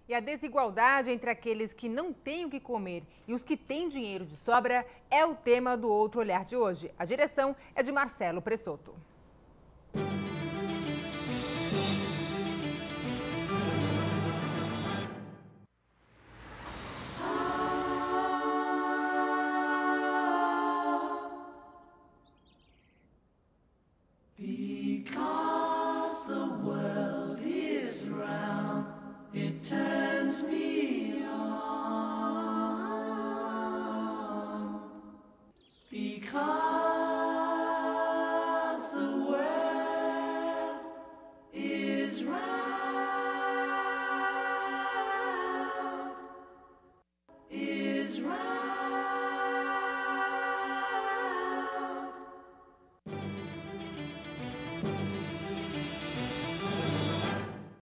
E a desigualdade entre aqueles que não têm o que comer e os que têm dinheiro de sobra é o tema do Outro Olhar de hoje. A direção é de Marcelo Pressoto.